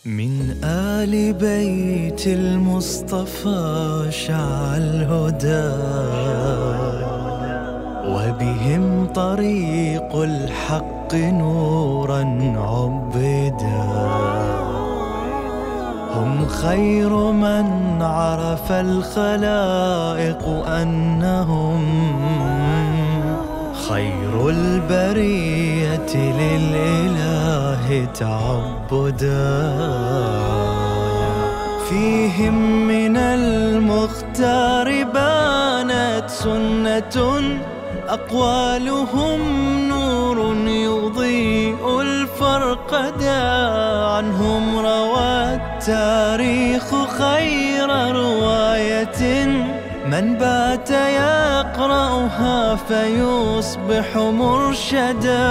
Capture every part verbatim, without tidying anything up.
من آل بيت المصطفى شع الهدى، وبهم طريق الحق نورا عبدا. هم خير من عرف الخلائق أنهم خير البرية للإله تعبدا. فيهم من المختار بانت سنة، أقوالهم نور يضيء الفرقدا. عنهم روى التاريخ خير رواية، من بات يقرأها فيصبح مرشدا.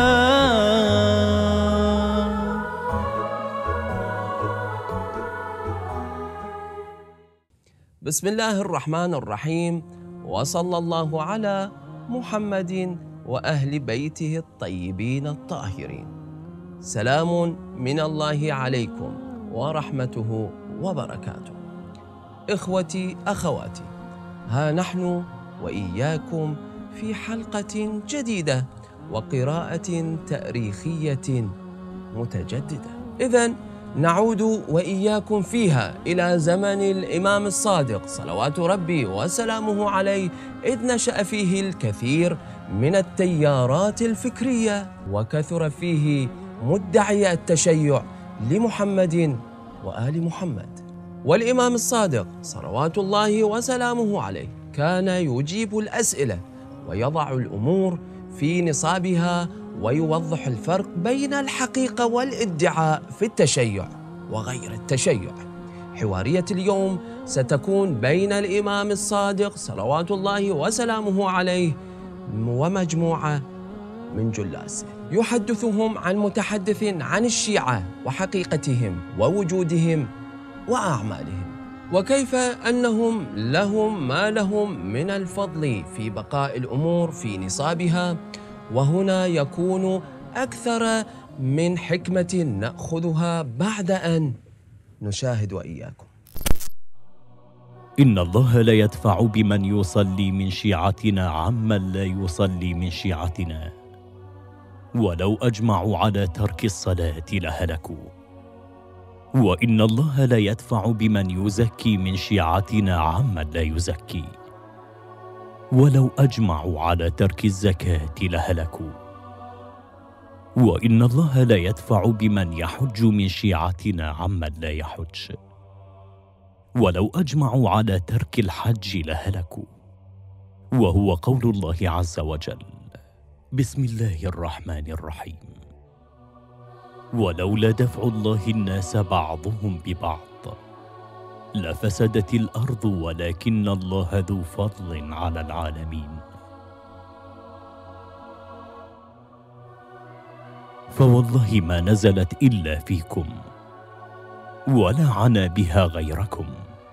بسم الله الرحمن الرحيم، وصلى الله على محمد وأهل بيته الطيبين الطاهرين. سلام من الله عليكم ورحمته وبركاته. إخوتي أخواتي، ها نحن وإياكم في حلقة جديدة وقراءة تاريخية متجددة. إذن نعود وإياكم فيها إلى زمن الإمام الصادق صلوات ربي وسلامه عليه، إذ نشأ فيه الكثير من التيارات الفكرية، وكثر فيه مدعي التشيع لمحمد وآل محمد. والإمام الصادق صلوات الله وسلامه عليه كان يجيب الأسئلة ويضع الأمور في نصابها، ويوضح الفرق بين الحقيقة والادعاء في التشيع وغير التشيع. حوارية اليوم ستكون بين الإمام الصادق صلوات الله وسلامه عليه ومجموعة من جلاسه، يحدثهم عن متحدث عن الشيعة وحقيقتهم ووجودهم وأعمالهم، وكيف أنهم لهم ما لهم من الفضل في بقاء الأمور في نصابها. وهنا يكون أكثر من حكمة نأخذها بعد أن نشاهد وإياكم. إن الله لا يدفع بمن يصلي من شيعتنا عمن لا يصلي من شيعتنا، ولو أجمعوا على ترك الصلاة لهلكوا. وإن الله لا يدفع بمن يزكي من شيعتنا عمن لا يزكي، ولو أجمعوا على ترك الزكاة لهلكوا. وإن الله لا يدفع بمن يحج من شيعتنا عمن لا يحج، ولو أجمعوا على ترك الحج لهلكوا. وهو قول الله عز وجل: بسم الله الرحمن الرحيم: ولولا دفع الله الناس بعضهم ببعض لفسدت الأرض ولكن الله ذو فضل على العالمين. فوالله ما نزلت إلا فيكم، ولا عنا بها غيركم.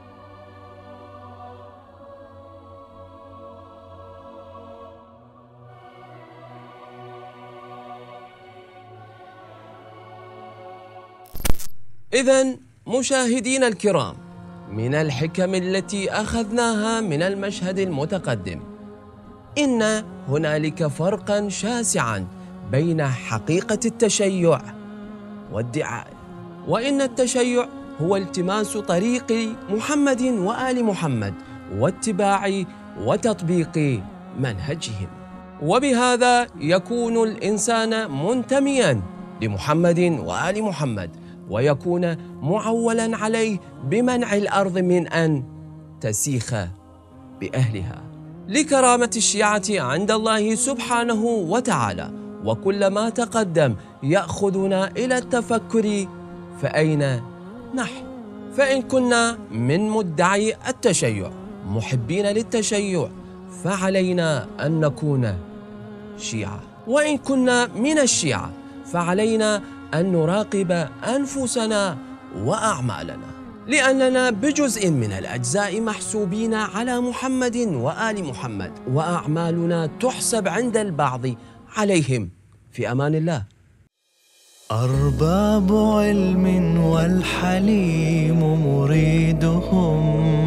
إذن مشاهدين الكرام، من الحكم التي أخذناها من المشهد المتقدم إن هنالك فرقا شاسعا بين حقيقة التشيع وادعاء، وإن التشيع هو التماس طريق محمد وآل محمد واتباع وتطبيق منهجهم، وبهذا يكون الإنسان منتميا لمحمد وآل محمد، ويكون معولا عليه بمنع الأرض من أن تسيخ بأهلها لكرامة الشيعة عند الله سبحانه وتعالى. وكل ما تقدم يأخذنا إلى التفكر، فأين نحن؟ فإن كنا من مدعي التشيع محبين للتشيع فعلينا أن نكون شيعة، وإن كنا من الشيعة فعلينا أن نراقب أنفسنا وأعمالنا، لأننا بجزء من الأجزاء محسوبين على محمد وآل محمد، وأعمالنا تحسب عند البعض عليهم. في أمان الله. أرباب علم والحليم مريدهم،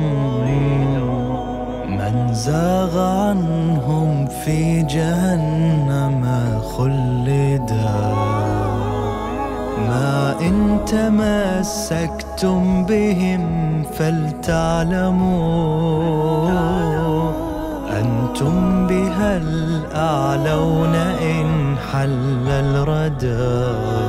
من زاغ عنهم في جهنم خلدا. ما إن تمسكتم بهم فلتعلموا أنتم بها الأعلون إن حل الردى.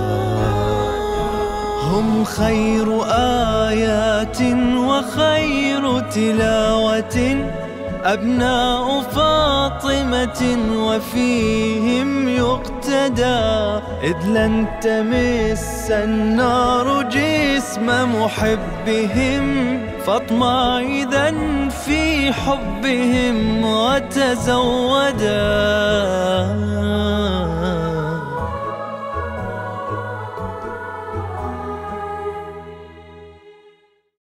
هم خير آيات وخير تلاوة، أبناء فاطمة وفيهم يقتدى. إذ لن تمس النار جسم محبهم، فاطمع إذن في حبهم وتزودا.